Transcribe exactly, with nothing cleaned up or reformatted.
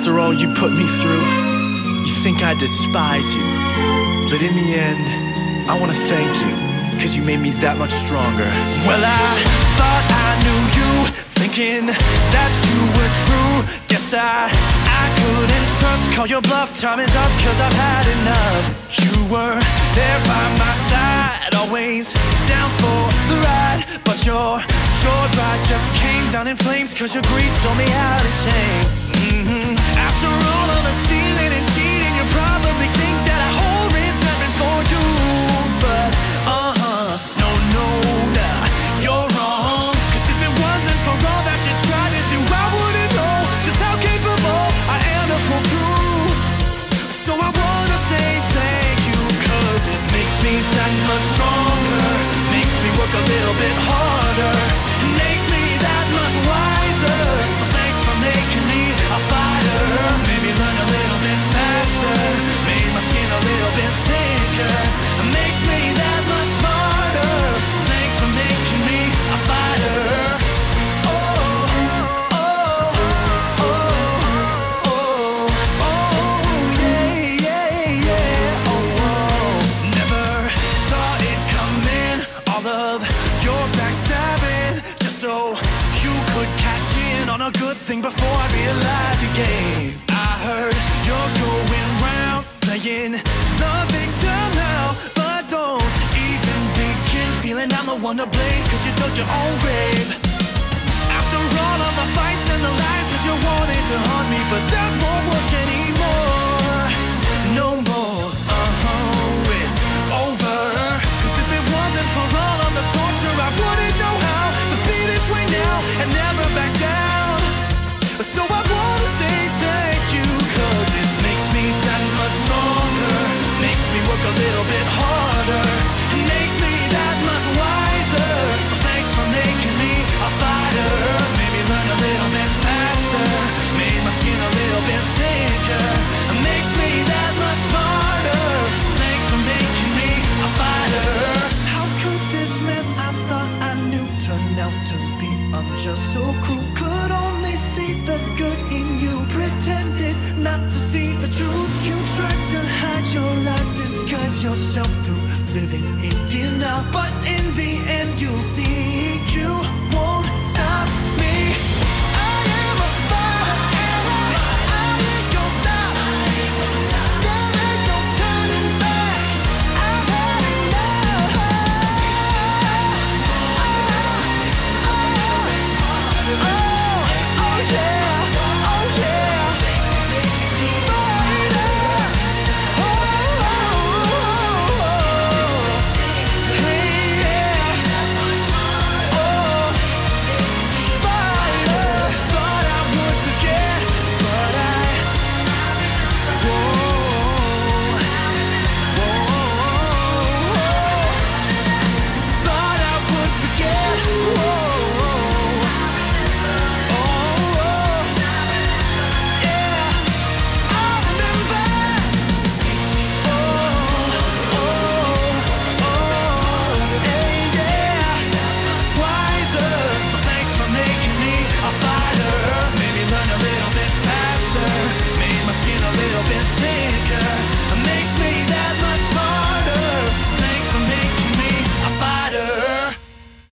After all you put me through, you think I despise you. But in the end, I wanna thank you, cause you made me that much stronger. Well, I thought I knew you, thinking that you were true. Guess I, I couldn't trust, call your bluff, time is up, cause I've had enough. You were there by my side, always down for the ride. But your joyride just came down in flames, cause your greed told me how to shame. Mm-hmm. After all of the stealing and cheating, you probably think that I hold resentment for you. But uh-huh, no, no, nah, you're wrong. Cause if it wasn't for all that you tried to do, I wouldn't know just how capable I am to pull through. So I wanna say thank you, cause it makes me that much stronger, makes me work a little bit harder, it makes me that much wiser. So thanks for making me a fighter, made me run a little bit faster, made my skin a little bit thicker, it makes me that much smarter. So thanks for making me a fighter. Oh, oh, oh, oh, oh, yeah, yeah, yeah, oh, oh. Never saw it coming, all of your backstabbing, just so you could cash in on a good thing before I realized your game. I heard you're going round playing the victim now, but don't even begin feeling I'm the one to blame, cause you dug your own grave. After all of the fights and the lies, cause you wanted to haunt me, but that won't work anymore. No more, uh-huh, it's over. Cause if it wasn't for all of the torture, I wouldn't know how to be this way now and never back down. So I wanna say thank you, cause it makes me that much stronger, makes me work a little bit harder, it makes me that much wiser. So thanks for making me a fighter, made me run a little bit faster, made my skin a little bit thicker, it makes me that much smarter. So thanks for making me a fighter. How could this man I thought I knew turn out to be unjust, so cruel? Could only see the good in you, pretended not to see the truth. You tried to hide your lies, disguise yourself through living in denial, but in the end you'll see you won't stop